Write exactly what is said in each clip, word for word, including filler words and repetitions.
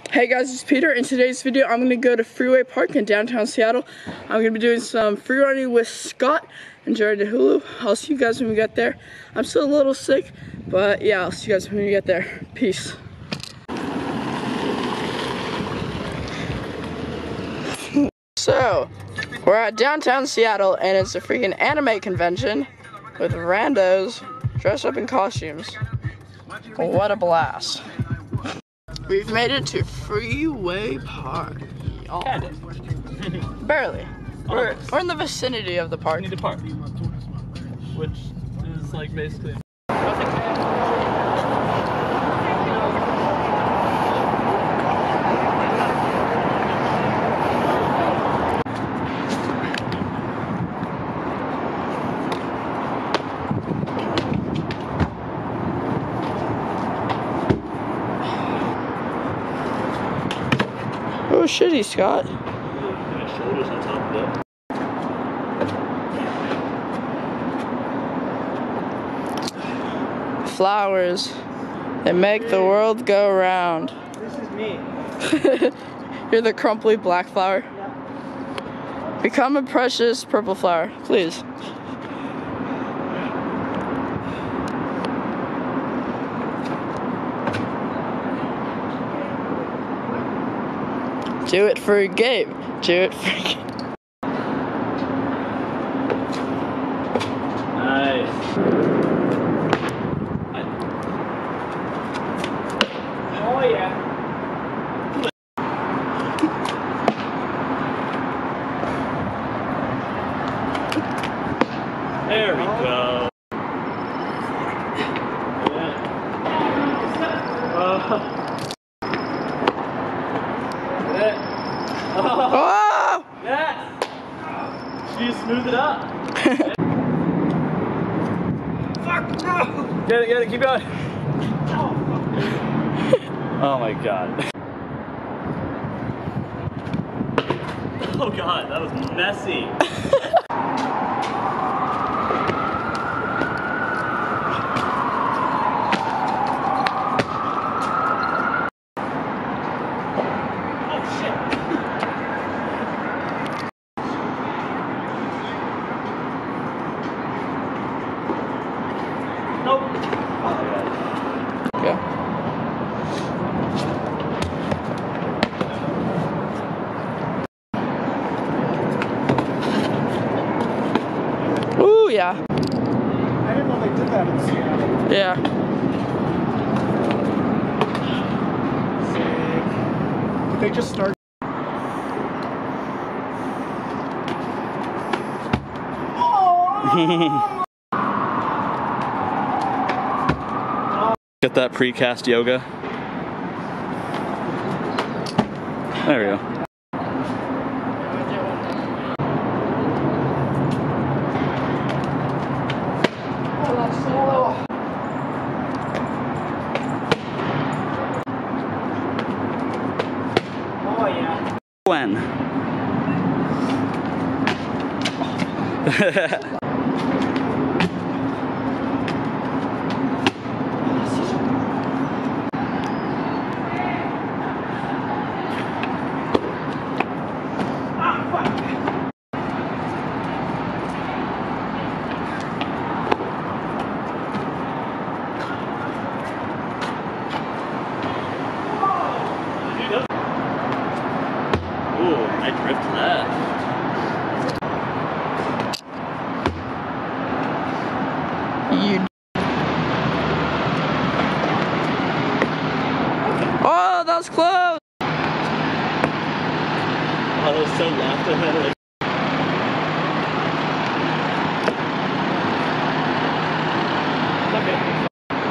Hey guys, it's Peter. In today's video, I'm going to go to Freeway Park in downtown Seattle. I'm going to be doing some free running with Scott and Jared Hulu. I'll see you guys when we get there. I'm still a little sick, but yeah, I'll see you guys when we get there. Peace. So, we're at downtown Seattle, and it's a freaking anime convention with randos dressed up in costumes. What a blast. We've made it to Freeway Park. Oh. Kind of. Barely. We're, we're in the vicinity of the park. The park. Which is like basically... Oh shitty, Scott. My shoulders on top of that. Flowers. They make the world go round. This is me. You're the crumply black flower. Yeah. Become a precious purple flower, please. Do it for a game. Do it for a game. Nice. Oh yeah. There we go. Uh, Oh! yeah! You smooth it up. Fuck no! Get it, get it, keep going. Oh my god. Oh god, that was messy. Nope. Yeah. Ooh, yeah. I didn't know they did that in Seattle. Yeah. Sick. They just started. Oh! Get that precast yoga. There we go. Oh yeah. When? Ooh, I drift that. You. Oh, that was close. Oh, that was so left and then like. Okay.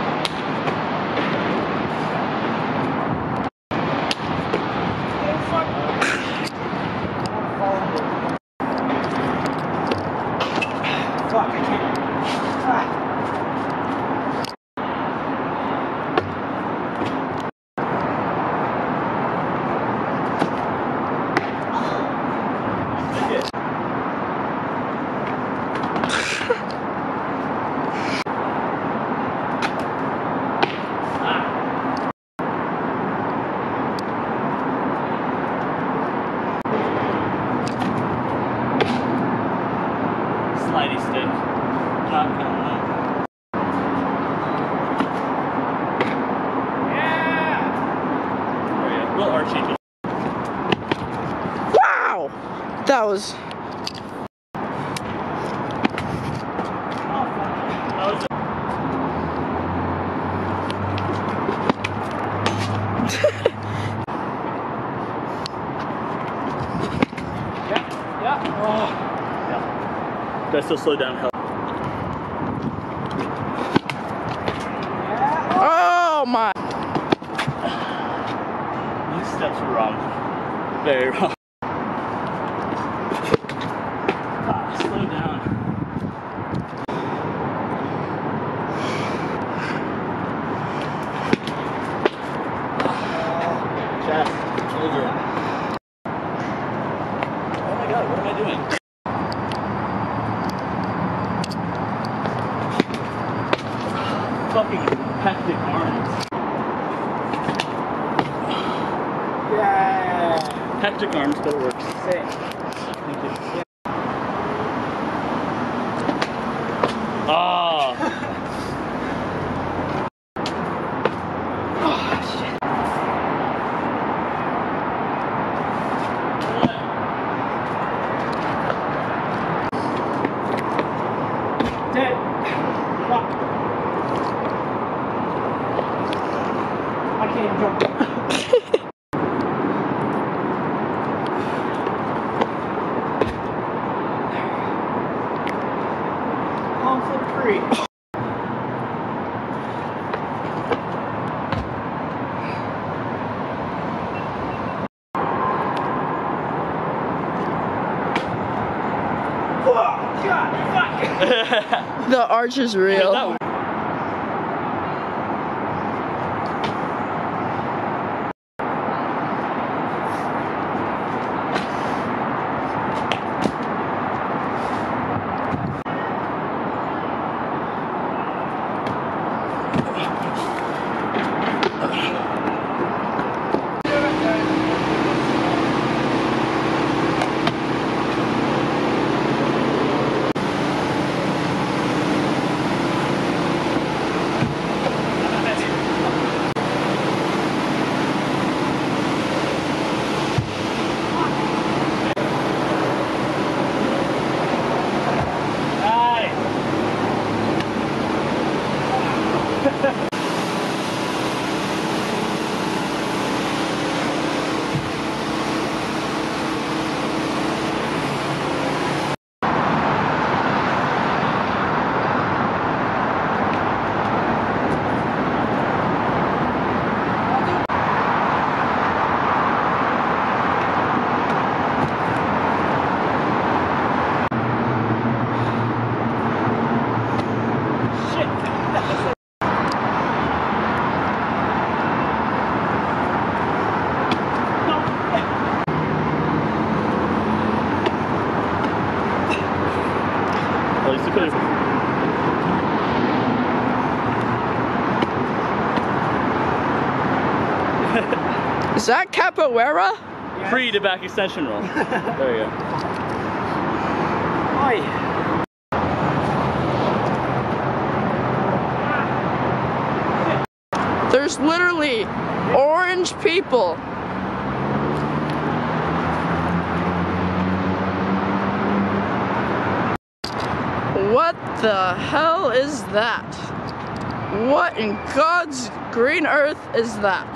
Fuck, I can't. Ah. Real Archie. Wow! That was... That was Yeah, yeah. Oh. yeah. Do I still slow down? Hell. Oh my! These steps were wrong. Very wrong. Ah, slow down. Chest, shoulder. Oh my god, what am I doing? Fucking hectic arms. Yeah. Hectic arms, but it works. Sick. Thank you. Ah. Oh, shit. Dead. Fuck. I can't even jump. Oh, flip free. Oh, God, fuck. The arch is real. That was at least it could have. Is that capoeira? Yeah. Free to back extension roll. There you go. Oi. There's literally orange people. What the hell is that? What in God's green earth is that?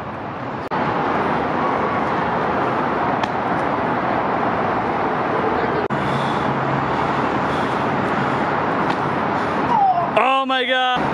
Oh my god!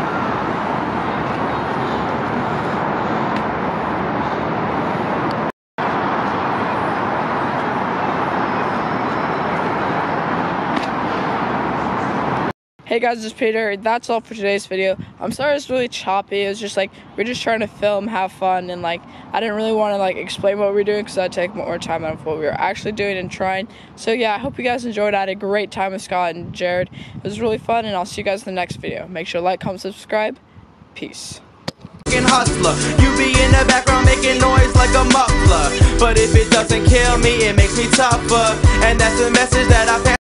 Hey guys, it's Peter. That's all for today's video. I'm sorry it's really choppy. It was just like, we're just trying to film, have fun, and like, I didn't really want to like explain what we were doing because I'd take more time out of what we were actually doing and trying. So yeah, I hope you guys enjoyed. I had a great time with Scott and Jared. It was really fun, and I'll see you guys in the next video. Make sure to like, comment, subscribe. Peace. Hustler, you be in the background making noise like a muffler, but if it doesn't kill me, it makes me tougher, and that's the message that I pass.